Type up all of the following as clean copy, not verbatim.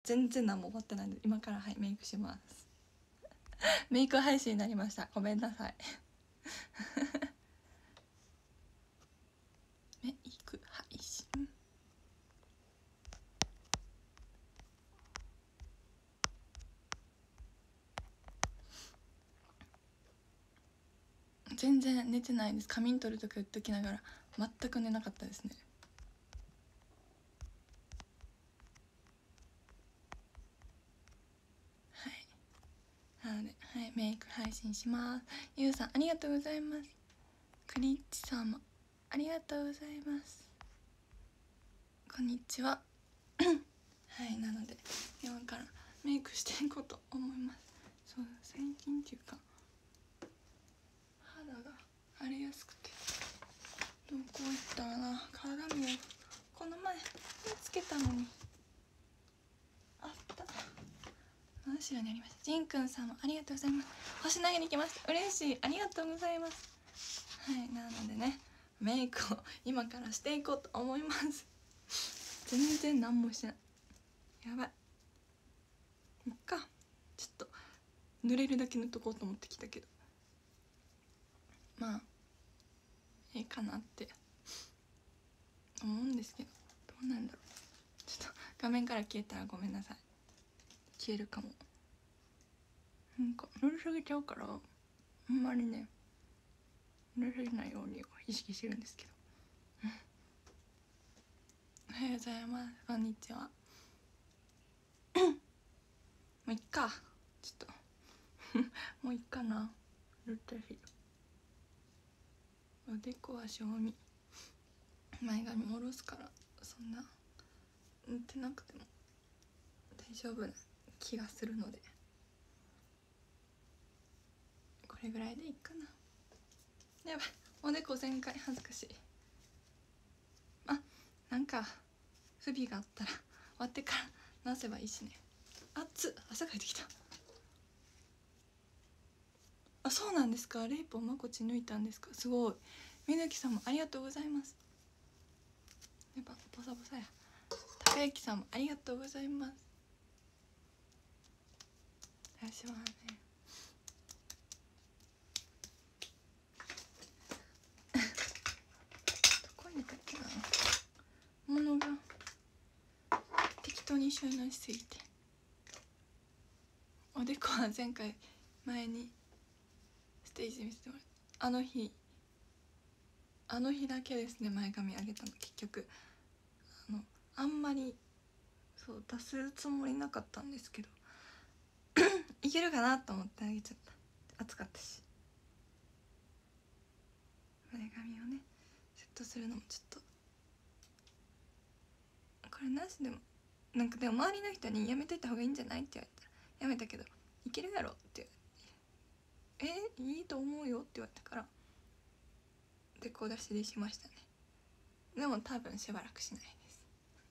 全然何も終わってないので今からメイクしますメイク配信になりました、ごめんなさいメイク配信全然寝てないです。仮眠取るとか言っときながら全く寝なかったですね。はいなので、はい、メイク配信します。ゆうさんありがとうございます。クリッチさんもありがとうございます。こんにちははいなので今からメイクしていこうと思います。そう最近っていうか肌が荒れやすくて、どこ行ったらな、鏡をこの前つけたのにあった真後ろにありました。ジンくんさんもありがとうございます。星投げに来ました。嬉しい、ありがとうございます。はいなのでねメイクを今からしていこうと思います全然何もしてない、やばい。もうかちょっと濡れるだけ塗っとこうと思ってきたけど、まあいいかなって思うんですけど、どうなんだろう。ちょっと画面から消えたらごめんなさい。消えるかも。なんか塗りすぎちゃうからあんまりね塗りすぎないように意識してるんですけどおはようございます、こんにちはもういっかちょっともういっかな。塗ったしおでこは正味前髪下ろすからそんな塗ってなくても大丈夫な気がするのでこれぐらいでいいかな。やばいおでこ全開恥ずかしい。あなんか不備があったら終わってから直せばいいしね。熱っ汗かいてきた。あそうなんですか。レイポンまこち抜いたんですか。すごい。みぬきさんもありがとうございます。やっぱボサボサや。たかゆきさんもありがとうございます。私はねどこにいたっけな、物が適当に収納しすぎて。おでこは前回前にステージで見せてもらったあの日だけですね前髪上げたの。結局あんまりそう出すつもりなかったんですけどいけるかなと思ってあげちゃった。暑かったし前髪をねセットするのもちょっとこれなしでもなんかでも周りの人にやめといた方がいいんじゃないって言われたらやめたけどいけるやろっていいと思うよって言われたからでこう出しでしましたね。でも多分しばらくしないです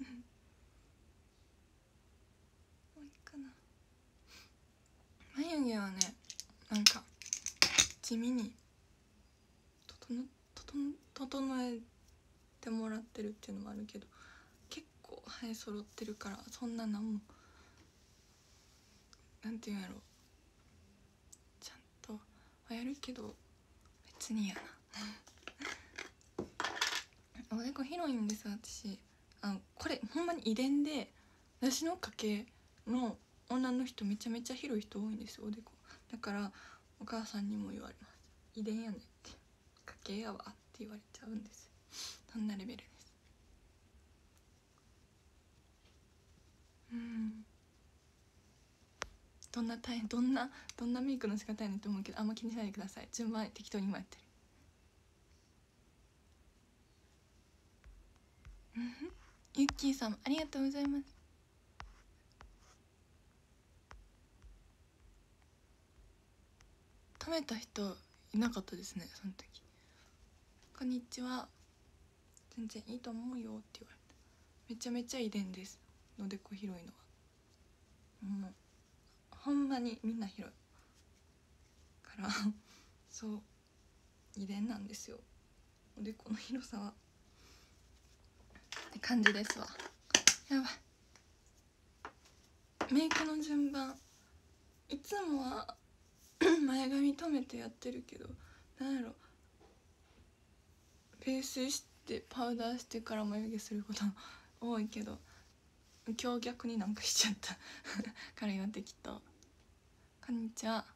もういいかな。眉毛はねなんか地味に整えてもらってるっていうのもあるけど結構生え揃ってるからそんななんもなんていうんやろちゃんとはやるけど別にやなおでこ広いんです私。これほんまに遺伝で私の家系の女の人めちゃめちゃ広い人多いんですよおでこ。だからお母さんにも言われます。遺伝やねんって家系やわって言われちゃうんです。そんなレベルです。どんなメイクの仕方やねんと思うけどあんま気にしないでください。順番適当に今やってるゆっきーさんありがとうございます。止めた人いなかったですねその時。こんにちは全然いいと思うよって言われた。めちゃめちゃ遺伝ですのでこ広いのはもうほんまにみんな広いからそう遺伝なんですよおでこの広さはって感じですわ。やばいメイクの順番いつもは前髪留めてやってるけど、なんやろ、ベースしてパウダーしてから眉毛すること多いけど、今日逆になんかしちゃったから今適当。こんにちは。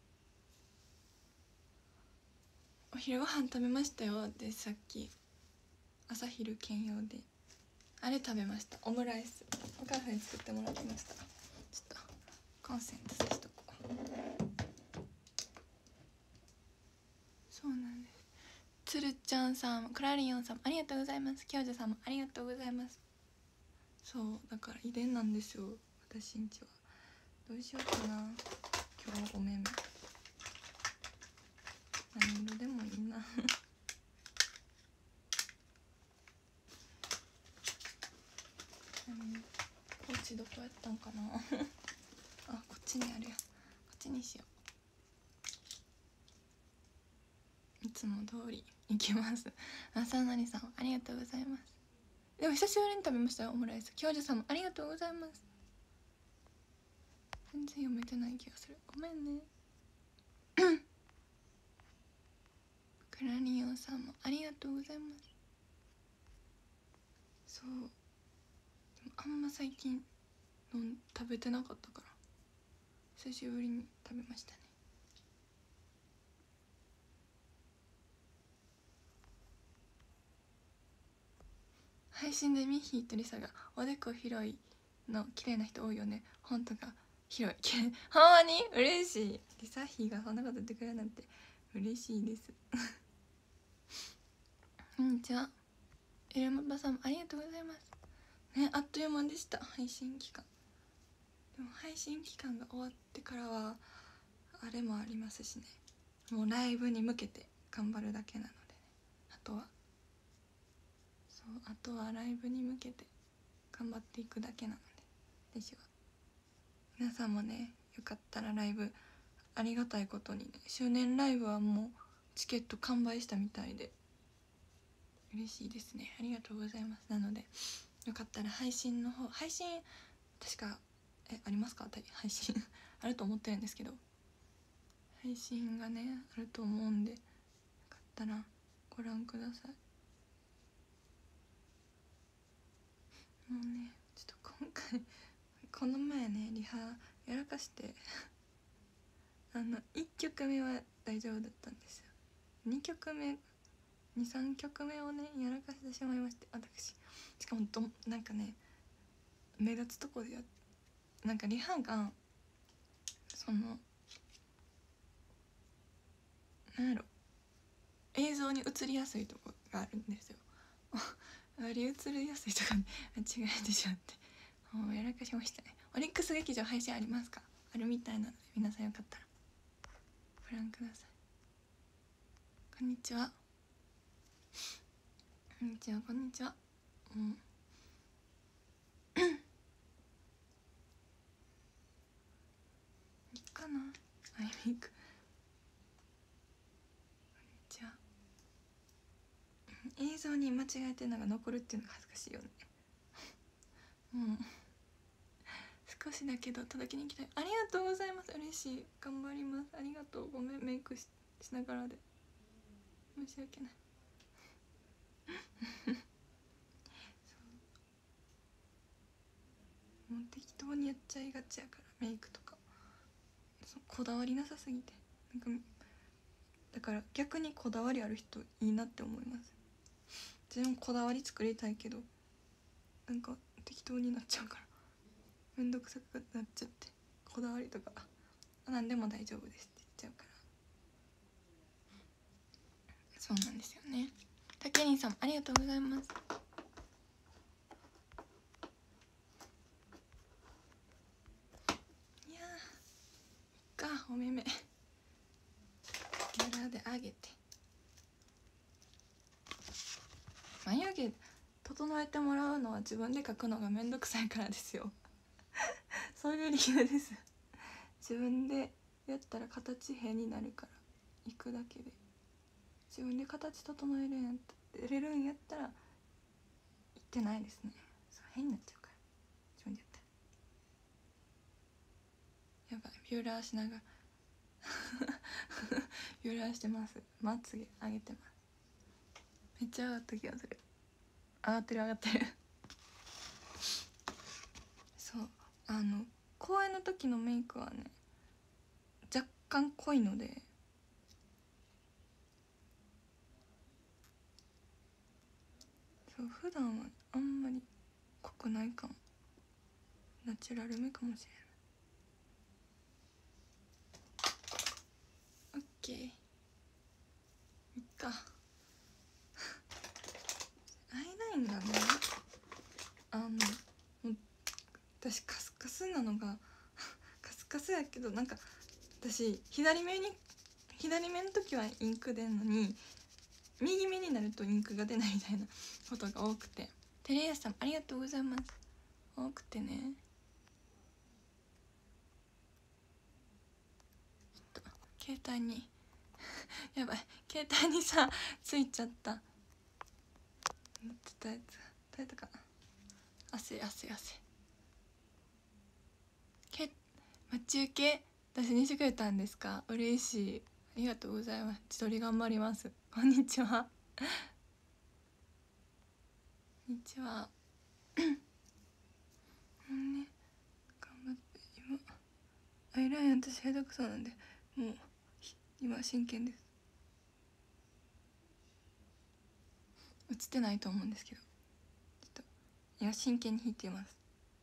お昼ご飯食べましたよってさっき朝昼兼用であれ食べました。オムライスお母さんに作ってもらってました。ちょっとコンセントさしとこう。そうなんです。つるちゃんさん、クラリオンさんありがとうございます。きょうじさんもありがとうございます。そうだから遺伝なんですよ私んちは。どうしようかな今日お目目何色でもいいなポーチどこやったんかなあ、こっちにあるや。こっちにしよう。いつも通りいきますさなりさんありがとうございます。でも久しぶりに食べましたよオムライス。教授さんもありがとうございます。全然読めてない気がする、ごめんねクラリオンさんもありがとうございます。そうでもあんま最近食べてなかったから久しぶりに食べましたね。配信でミッヒーとリサがおでこ広いの綺麗な人多いよね。本当か広い綺麗ほんまに嬉しい。リサヒーがそんなこと言ってくれるなんて嬉しいですこんにちは。エルマバさんもありがとうございますね。あっという間でした配信期間。でも配信期間が終わってからはあれもありますしね。もうライブに向けて頑張るだけなのでね。あとはライブに向けて頑張っていくだけなので、私は皆さんもねよかったらライブ、ありがたいことにね周年ライブはもうチケット完売したみたいで嬉しいですね。ありがとうございます。なのでよかったら配信の方、配信確かありますか配信あると思ってるんですけど、配信がねあると思うんでよかったらご覧ください。もうねちょっと今回この前ねリハやらかして1曲目は大丈夫だったんですよ。2曲目23曲目をねやらかしてしまいまして、私しかもなんかね目立つとこでなんかリハがそのなんやろ映像に映りやすいとこがあるんですよあり映りやすいとこに間違えてしまってもうやらかしましたね。オリックス劇場配信ありますか？あるみたいなので皆さんよかったらご覧ください。こんにちは。こんにちはこんにちは。いいかなアイメイク。こんにちは。映像に間違えてるのが残るっていうのが恥ずかしいよね少しだけど届きに行きたい。ありがとうございます。嬉しい。頑張ります。ありがとう。ごめんメイク しながらで申し訳ないもう適当にやっちゃいがちやからメイクとかこだわりなさすぎてなんかだから逆にこだわりある人いいなって思います。自分こだわり作りたいけどなんか適当になっちゃうからめんどくさくなっちゃって、こだわりとか何でも大丈夫ですって言っちゃうから。そうなんですよね。たけりんさんありがとうございます。いやーいっかお目目ギャラで上げて眉毛整えてもらうのは自分で描くのがめんどくさいからですよそういう理由です自分でやったら形変になるから行くだけで自分で形整えるんやったれるんやったら行ってないですね。そう変になっちゃうから自分でやったら。 やばい、ビューラーしながらビューラーしてます。まつげ上げてます。めっちゃ上がった気がする。上がってる上がってるそう、公演の時のメイクはね若干濃いので、そう普段はあんまり濃くないかも。ナチュラルめかもしれない。オッケー、いっかアイラインがね、もう私カスカスなのがカスカスやけど、なんか私左目の時はインク出んのに右目になるとインクが出ないみたいなことが多くて、テレヤさんありがとうございます。多くてね、ちょっと携帯にやばい、携帯にさついちゃった。持ってたやつ取れたかな。汗待ち受け出しにしてくれたんですか。嬉しい、ありがとうございます。自撮り頑張ります。こんにちはこんにちはね、頑張って今アイライン私下手くそなんで、もう今真剣です。映ってないと思うんですけど、ちょっと今真剣に弾いています。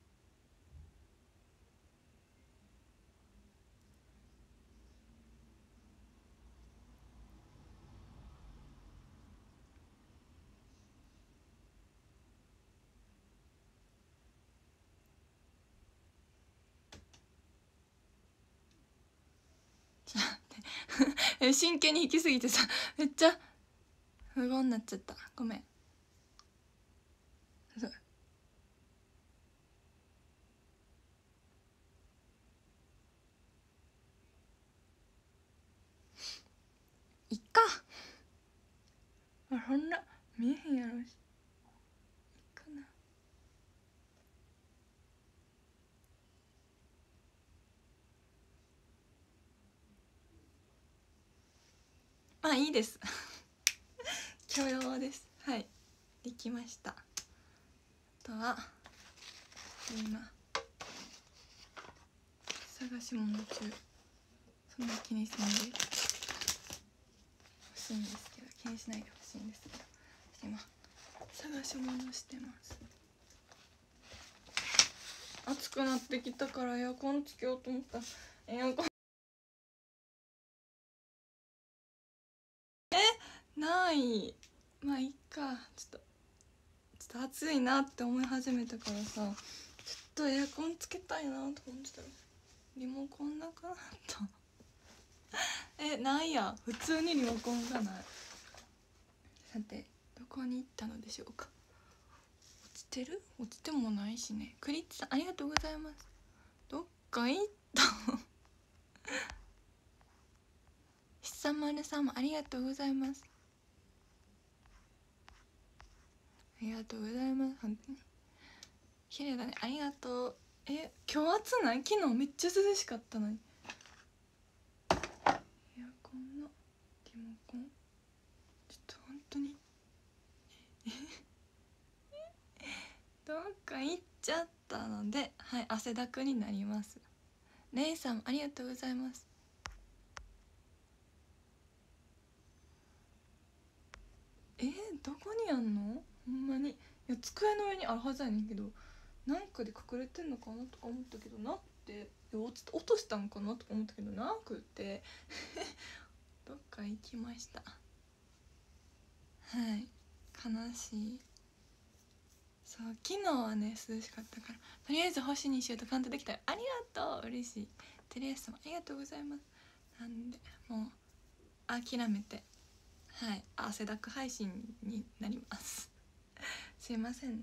ちょっと待って真剣に弾きすぎてさ、めっちゃ無言になっちゃった、ごめん。そういっか、そんな見えへんやろし、いっかな。まあいいです許容です。はい、できました。あとは今探し物中、そんな気にしないでほしいんですけど、気にしないでほしいんですけど、今探し物してます。暑くなってきたからエアコンつけようと思ったらエアコンない。まあいっか、ちょっと暑いなって思い始めたからさ、ちょっとエアコンつけたいなと思ってたらリモコンなくなったないや、普通にリモコンがない。さてどこに行ったのでしょうか。落ちてる？落ちてもないしね。クリッチさんありがとうございます。どっか行ったひさまるさんもありがとうございます。ありがとうございます。本当に綺麗だね、ありがとう。今日暑ない？昨日めっちゃ涼しかったのに。エアコンのリモコンちょっと本当にどっか行っちゃったので、はい、汗だくになります。レイさんありがとうございます。どこにあんの？ほんまにいや、机の上にあるはずやねんけど、なんかで隠れてんのかなとか思ったけどなって、落としたんかなとか思ったけどなくってどっか行きました。はい、悲しい。そう、昨日はね涼しかったから、とりあえず星にしようとカウントできたらありがとう、嬉しい。テレス様ありがとうございます。なんでもう諦めて、はい、汗だく配信になりますすいませんね。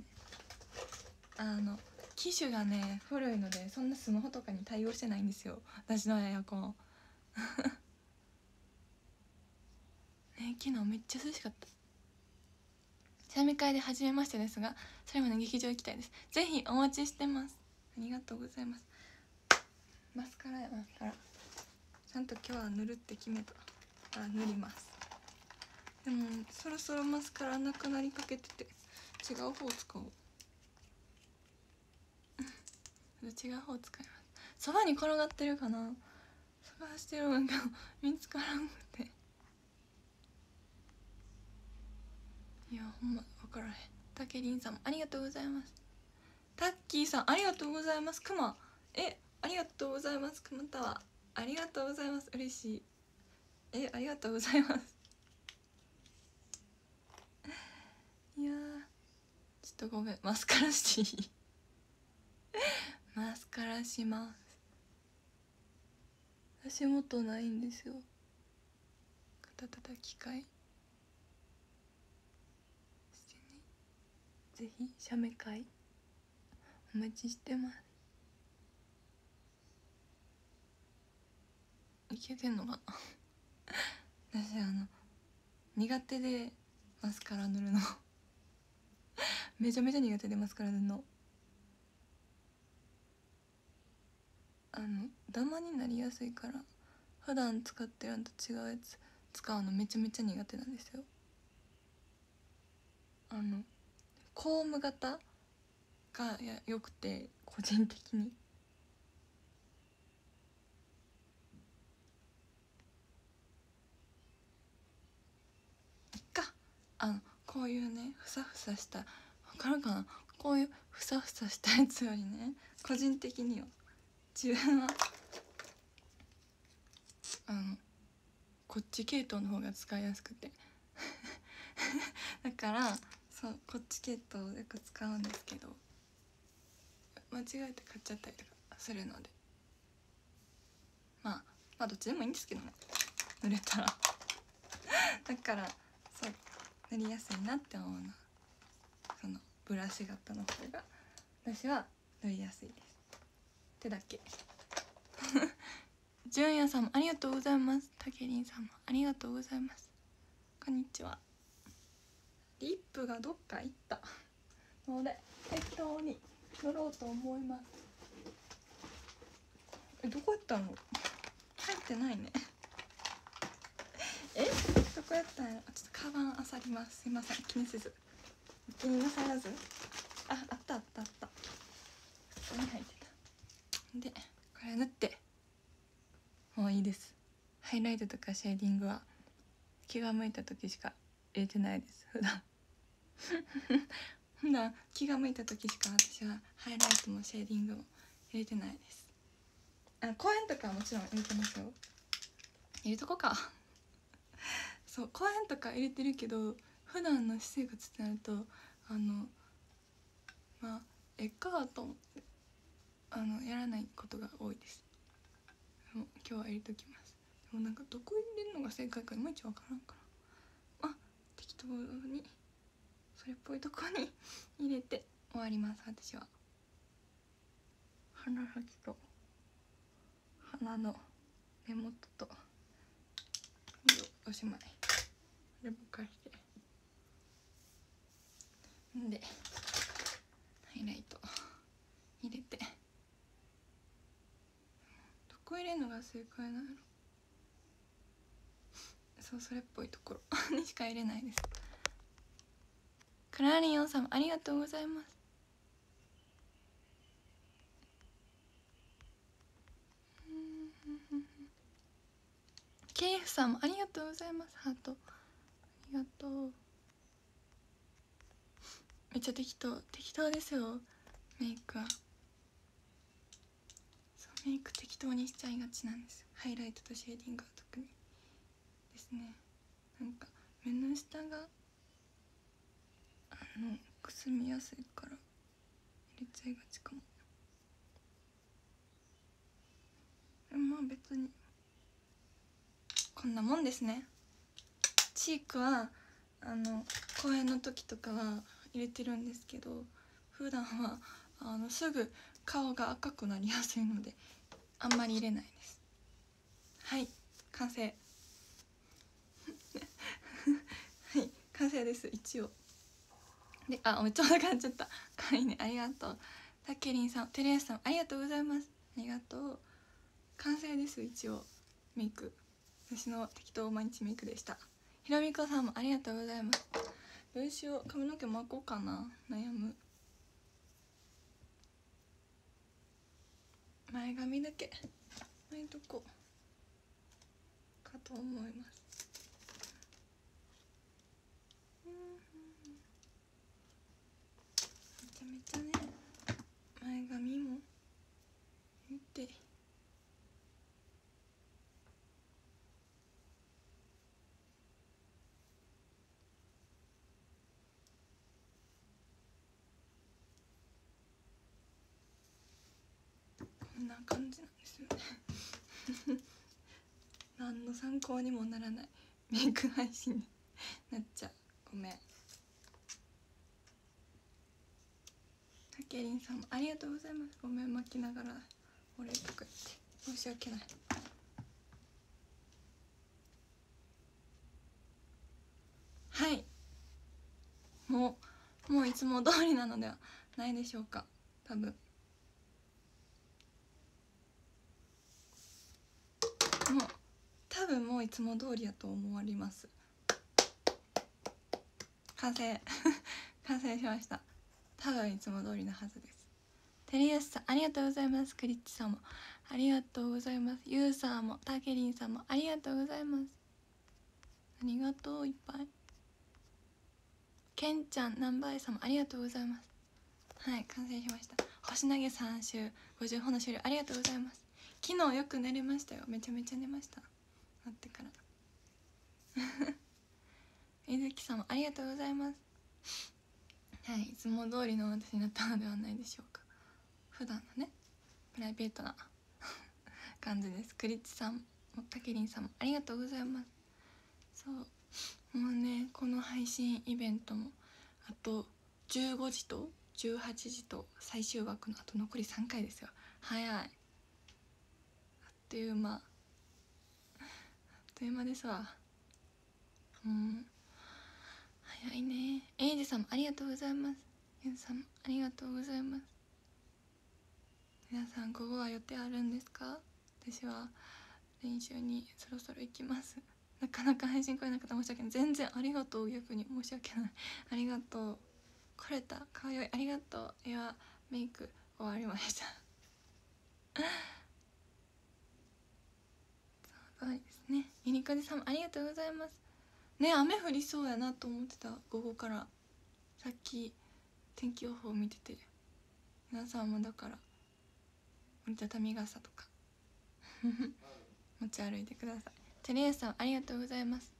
機種がね古いので、そんなスマホとかに対応してないんですよ、私のエアコンね、昨日めっちゃ涼しかった。チャミ会で初めましてですが、それまで劇場行きたいです。ぜひお待ちしてます。ありがとうございます。マスカラやな、 マスカラちゃんと今日は塗るって決めたから塗ります。でもそろそろマスカラなくなりかけてて違う方使おう違う方使います。そばに転がってるかな、探してるんが見つからんくて、いやほんま分からへん。たけりんさんもありがとうございます。タッキーさんありがとうございます。くまありがとうございます。くまたはありがとうございます。嬉しい。ありがとうございます。いやちょっとごめん、マスカラしていいマスカラします。足元ないんですよ。肩たたき会してね、ぜひ写メ会お待ちしてます。いけてんのかな私苦手でマスカラ塗るのめちゃめちゃ苦手でマスカラ塗るのダマになりやすいから普段使ってるのと違うやつ使うのめちゃめちゃ苦手なんですよ。コーム型がよくて個人的にこういうねふさふさした分かるかな、こういうふさふさしたやつよりね個人的には自分はこっち系統の方が使いやすくてだからそうこっち系統をよく使うんですけど間違えて買っちゃったりとかするのでまあどっちでもいいんですけどね塗れたらだからそう塗りやすいなって思うのそのブラシ型の方が私は塗りやすいですってだけ純也さんもありがとうございます。たけりんさんもありがとうございます。こんにちは。リップがどっか行ったので適当に塗ろうと思います。どこやったの、入ってないねどこやったんやろ。ちょっとカバンあさります。すいません、気にせず気になさらず。あったここに入ってたでこれ塗ってもういいです。ハイライトとかシェーディングは気が向いた時しか入れてないです。普段気が向いた時しか私はハイライトもシェーディングも入れてないです。公園とかはもちろん入れてますよ。入れとこうかそう公園とか入れてるけど普段の私生活ってなるとえっかと思ってやらないことが多いです。でも今日は入れときます。でもなんかどこ入れるのが正解かいまいちわからんから適当にそれっぽいとこに入れて終わります。私は鼻先と鼻の根元とおしまい。これぼかしてでハイライト入れてどこ入れるのが正解なの。そうそれっぽいところにしか入れないです。クラリオンさんありがとうございます。ケイフさんもありがとうございます。ハートありがとう。めっちゃ適当ですよ。メイクはそうメイク適当にしちゃいがちなんですよ。ハイライトとシェーディングは特にですね。なんか目の下がくすみやすいから入れちゃいがちかも。でも別にこんなもんですね。チークは公演の時とかは入れてるんですけど普段はすぐ顔が赤くなりやすいのであんまり入れないです。はい完成はい完成です。一応でめっちゃお腹鳴っちゃった。かわいいね、ありがとう。たけりんさん、てれやさんありがとうございます。ありがとう。完成です一応メイク。私の適当毎日メイクでした。ひろみこさんもありがとうございます。どうしよう、髪の毛巻こうかな、悩む。前髪だけ巻いとこうかと思います。めちゃめちゃね、前髪も見て。こんな感じなんですよね何の参考にもならないメイク配信になっちゃう、ごめん。たけりんさんもありがとうございます。ごめん、巻きながらお礼とか言って申し訳ない。はい、もういつも通りなのではないでしょうか。多分もういつも通りやと思われます。完成完成しました。多分いつも通りのはずです。テレヤスさんありがとうございます。クリッチさんもありがとうございます。ユウさんもタケリンさんもありがとうございます。ありがとう、いっぱい。ケンちゃん、ナンバーエさんもありがとうございます。はい、完成しました。星投げ3周50本の終了ありがとうございます。昨日よく寝れましたよ。めちゃめちゃ寝ました。待ってから水木さんもありがとうございます。はい、いつも通りの私になったのではないでしょうか。普段のね、プライベートな感じです。クリッチさんもタケリンさんもありがとうございます。そうもうね、この配信イベントもあと15時と18時と最終枠のあと残り3回ですよ。早い、あっという間、あっという間ですわ。早いね。エイジさんもありがとうございます。ユンさんもありがとうございます。皆さん午後は予定あるんですか？私は練習にそろそろ行きます。なかなか配信来れなかった、申し訳ない。全然ありがとう、逆に申し訳ない。ありがとう。来れた、かわいい、ありがとう。エアメイク終わりましたそうですね。ユニコジさんもありがとうございますね。雨降りそうやなと思ってた、午後から。さっき天気予報見てて、皆さんもだから折りたたみ傘とか持ち歩いてください。テレーさんありがとうございます。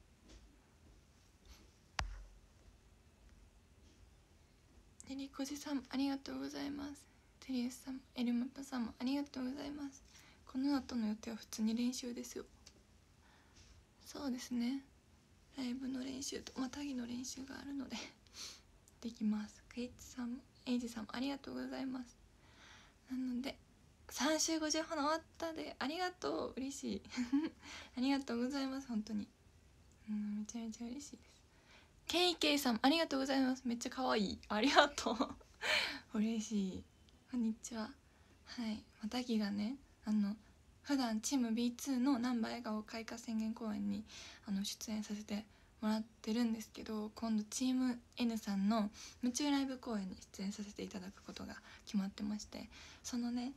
テリコジさんもありがとうございます。テリエスさんもエルマパさんもありがとうございます。この後の予定は普通に練習ですよ。そうですね、ライブの練習とまたぎの練習があるのでできます。クイッチさんもエイジさんもありがとうございます。なので3週50本終わったで、ありがとう、嬉しいありがとうございます、本当に。めちゃめちゃ嬉しいです。ケイケイさんもありがとうございます。めっちゃ可愛い、ありがとう嬉しい。こんにちは。はい、またぎがね、普段チーム B2 の難波笑顔開花宣言公演に出演させてもらってるんですけど、今度チーム N さんの夢中ライブ公演に出演させていただくことが決まってまして、そのね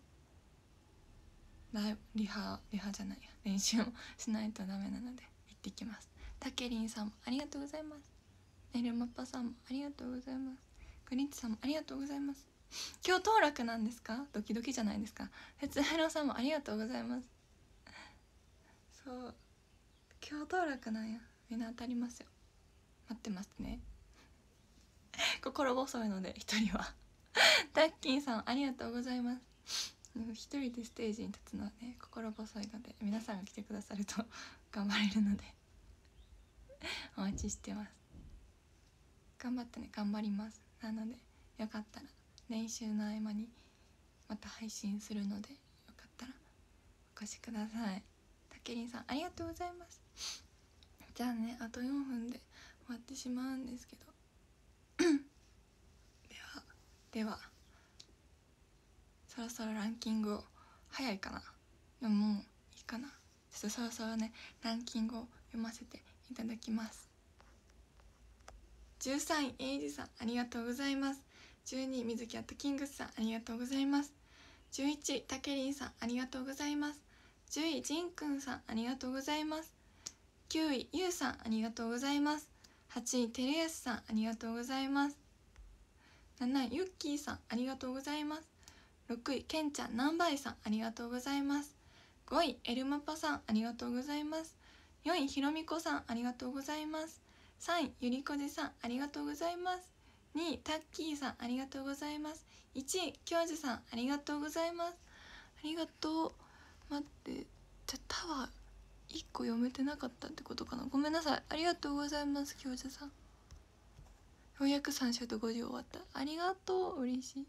リハじゃないや、練習もしないとダメなので行ってきます。たけりんさんもありがとうございます。エルマッパさんもありがとうございます。グリッチさんもありがとうございます。今日当落なんですか？ドキドキじゃないですか。鉄ヘロさんもありがとうございます。そう、今日当落なんや。みんな当たりますよ。待ってますね心細いので一人はタッキンさんありがとうございます。一人でステージに立つのはね心細いので、皆さんが来てくださると頑張れるのでお待ちしてます。頑張ってね、頑張ります。なのでよかったら練習の合間にまた配信するので、よかったらお越しください。たけりんさんありがとうございます。じゃあね、あと4分で終わってしまうんですけどではそろそろランキングを、早いかな、でももうきかな。ちょっとそろそろねランキングを読ませていただきます。13位エイジさんありがとうございます。12位水木アットキングスさんありがとうございます。11位たけりんさんありがとうございます。10位じんくんさんありがとうございます。9位ゆうさんありがとうございます。8位てるやすさんありがとうございます。7位ゆっきーさんありがとうございます。6位けんちゃんなんばいさんありがとうございます。5位エルマパさんありがとうございます。4位ひろみこさんありがとうございます。3位ゆりこじさんありがとうございます。2位タッキーさんありがとうございます。1位教授さんありがとうございます。ありがとう。待って、じゃタワー1個読めてなかったってことかな。ごめんなさい。ありがとうございます教授さん。ようやく3週と50終わった。ありがとう、嬉しい。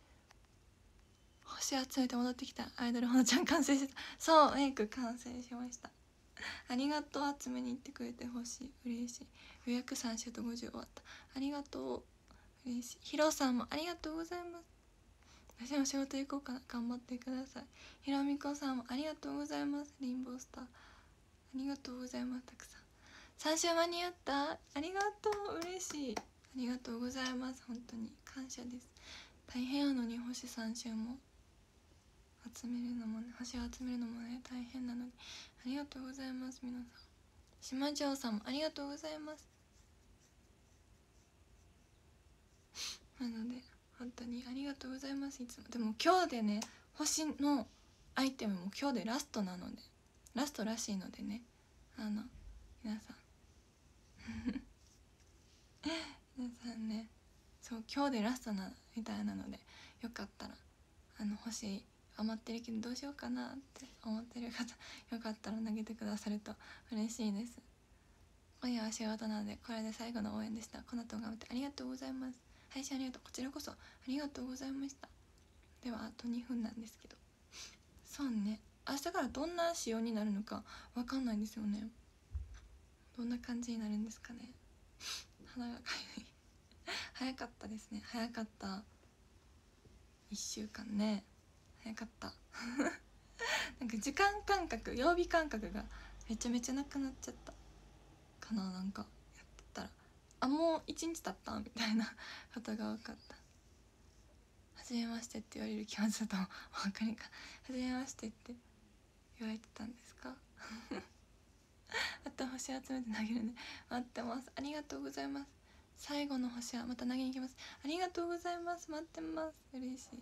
星集めて戻ってきたアイドルほのちゃん完成してた。そう、メイク完成しました。ありがとう、集めに行ってくれてほしい、嬉しい。ようやく3週と50終わった。ありがとう、嬉しい。ヒロさんもありがとうございます。私も仕事行こうかな、頑張ってください。ひろみこさんもありがとうございます。レインボースターありがとうございます。たくさん3週間に合った。ありがとう、嬉しい。ありがとうございます。本当に感謝です。大変なのに星3週も集めるのもね、星を集めるのもね大変なのにありがとうございます。皆さん、島城さんもありがとうございます。なので本当にありがとうございます。いつもでも今日でね、星のアイテムも今日でラストなので、ラストらしいのでね、皆さん皆さんね、そう今日でラストなみたいなので、よかったら星余ってるけどどうしようかなって思ってる方、よかったら投げてくださると嬉しいです。今夜は仕事なのでこれで最後の応援でした。この後頑張ってありがとうございます。配信ありがとう。こちらこそありがとうございました。ではあと2分なんですけど、そうね、明日からどんな仕様になるのかわかんないんですよね。どんな感じになるんですかね。鼻がかゆい早かったですね。早かった。1週間ね、早かったなんか時間感覚、曜日感覚がめちゃめちゃなくなっちゃったかな。なんかやってたらもう1日経ったみたいなことが多かった。初めましてって言われる気持ちだと分かるか。初めましてって言われてたんですかあと星集めて投げるんで待ってます。ありがとうございます。最後の星はまた投げに行きます。ありがとうございます。待ってます。嬉しい。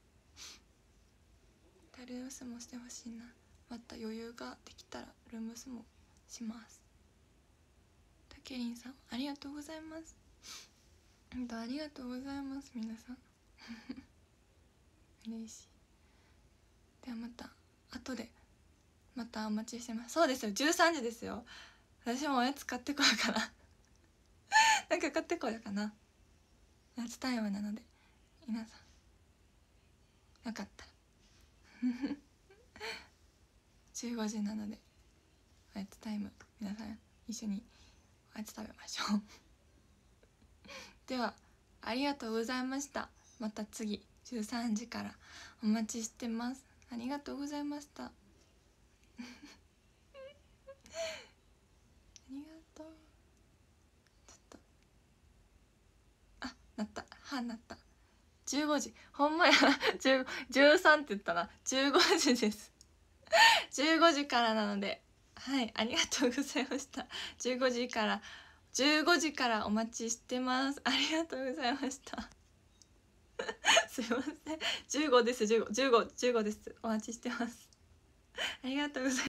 ルームスもしてほしいな。また余裕ができたらルームスもします。たけりんさんありがとうございます。本当ありがとうございます皆さん嬉しい。ではまた後でまたお待ちしてます。そうですよ、13時ですよ。私もおやつ買ってこようかななんか買ってこようかな。おやつタイムなので皆さんよかったら15時なのでおやつタイム、皆さん一緒におやつ食べましょうではありがとうございました。また次13時からお待ちしてます。ありがとうございましたありがとう。ちょっとなったなった15時、ほんまや13って言ったな。15時です15時からなので、はい、ありがとうございました。15時からお待ちしてます。ありがとうございましたすいません、15です。15です。お待ちしてます。ありがとうございます。